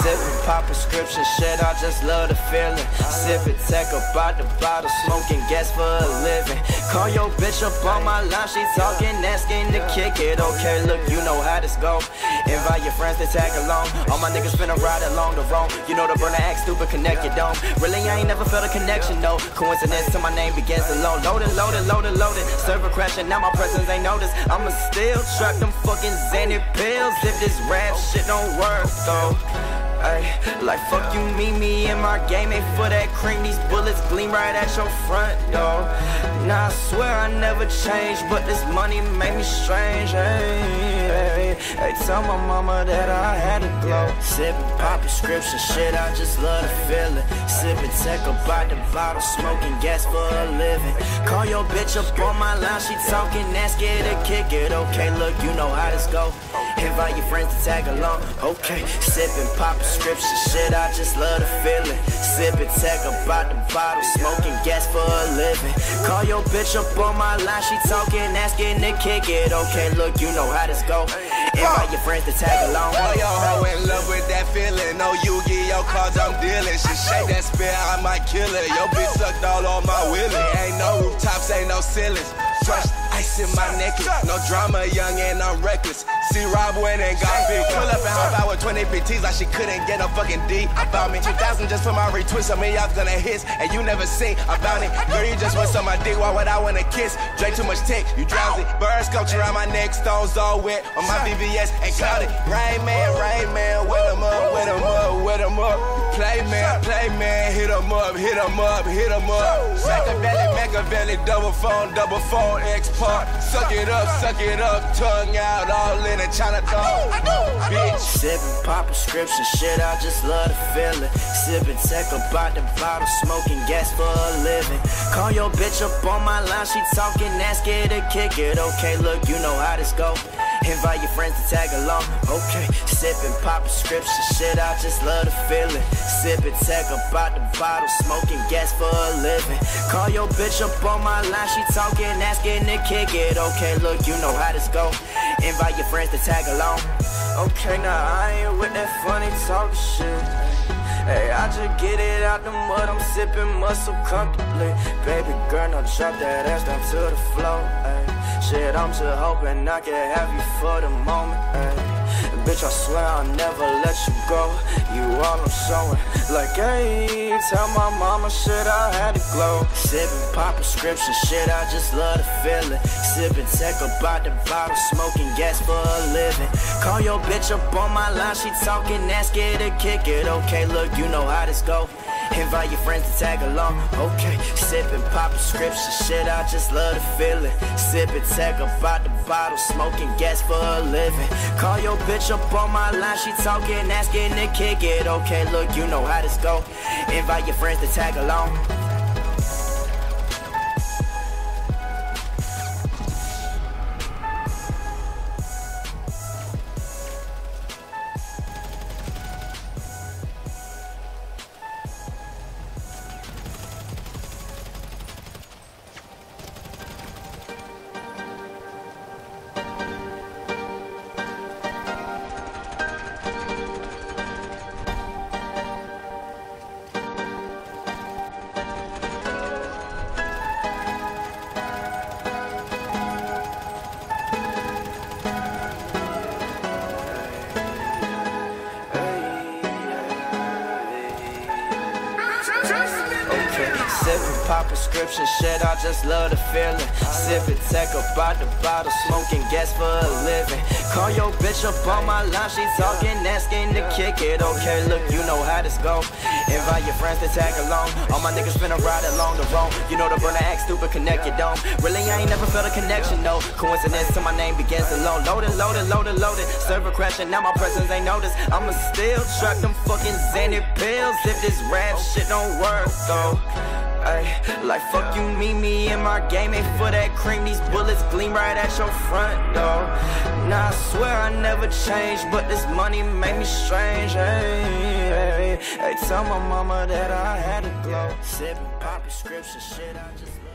Sippin', pop prescription shit, I just love the feeling. Sippin', tech about the bottle, smoking gas for a living. Call your bitch up on my line, she talking, asking to kick it. Okay, look, you know how this go. Invite your friends to tag along. All my niggas finna ride along the road. You know the burner act stupid, connect your dome. Really, I ain't never felt a connection, no. Coincidence till my name begins to load. Loaded, loaded, loaded, loaded. Server crashing, now my presence ain't noticed. I'ma still track them fucking Xanny pills if this rap shit don't work, though. Ay, like fuck you, meet me in my game, ain't for that cream. These bullets gleam right at your front door. Nah, I swear I never changed, but this money made me strange. Hey, tell my mama that I had a glow. Sippin' pop prescription shit, I just love the feeling. Sippin' tech about the bottle, smoking gas for a living. Call your bitch up on my line, she talking, asking to kick it. Okay, look, you know how this go. Invite your friends to tag along. Okay, sippin' pop prescription shit, I just love the feeling. Sippin' tech about the bottle, smoking gas for a living. Call your bitch up on my line, she talking, asking to kick it. Okay, look, you know how this go. Invite your friends to tag along. Oh, yo, hoe in love with that feeling. No Yu-Gi-Oh cards, I'm dealing. She shake that spit, I might kill her. Yo, bitch sucked all on my willy. Ain't no rooftops, ain't no ceilings. Fresh ice in my necklace. No drama, young and I'm reckless. See Rob went and got big. Pull up and hop out with 20 PTs like she couldn't get no fucking D about me. 2,000 just for my retweets, so me y'all gonna hit, and you never seen about it. Girl, you just want some my dick, why would I wanna kiss? Drink too much tick, you drowsy. Bird sculpture around my neck, stones all wet on my BBS and clouded. Rain man, wet 'em up, wet 'em up, wet 'em up. Play man, hit 'em up, hit 'em up, hit 'em up. Machiavelli, double phone, export. Suck it up, tongue out, all in a Chinatown. Bitch. Sippin' pop prescription shit, I just love the feeling. Sippin' tech about the bottle, smoking gas for a living. Call your bitch up on my line, she talking, asking to kick it. Okay, look, you know how this go. Invite your friends to tag along. Okay, sippin' pop prescription shit, I just love the feeling. Sippin' tech about the bottle, smoking gas for a living. Call your bitch up on my line, she talking, asking to kick it. Okay, look, you know how this go. Invite your friends to tag along. Okay, now I ain't with that funny talk shit. Hey, I just get it out the mud, I'm sipping muscle comfortably. Baby girl, now drop that ass down to the floor. Ay. Shit, I'm just hoping I can have you for the moment. Ay. Bitch, I swear I'll never let you go. You all I'm showing. Like, hey, tell my mama shit, I had to glow. Sippin' pop prescription shit, I just love the feeling. Sippin' tech about the bottle, smoking gas for a living. Call your bitch up on my line, she talking, asking to kick it. Okay, look, you know how this go. Invite your friends to tag along. Okay, sippin' pop prescription shit, I just love the feeling. Sippin' tech about the bottle, smoking gas for a living. Call your bitch up on my line, she talking, asking to kick it. Okay, look, you know how this go. Invite your friends to tag along. Sippin' pop prescription shit, I just love the feeling. Sippin' tech about the bottle, smoking gas for a living. Call your bitch up on my line, she talking, asking to kick it. Okay, look, you know how this go. Invite your friends to tag along. All my niggas finna ride along the road. You know the burner act stupid, connect your dome. Really, I ain't never felt a connection, no. Coincidence till my name begins to load. Loaded, loaded, loaded, loaded. Server crashing, now my presence ain't noticed. I'ma still track them fucking Xanny pills if this rap shit don't work, though. Ay, like fuck you, meet me in my game, ain't for that cream. These bullets gleam right at your front door. Nah, I swear I never changed, but this money made me strange. Hey, tell my mama that I had to glow. Sippin' pop prescription shit, I just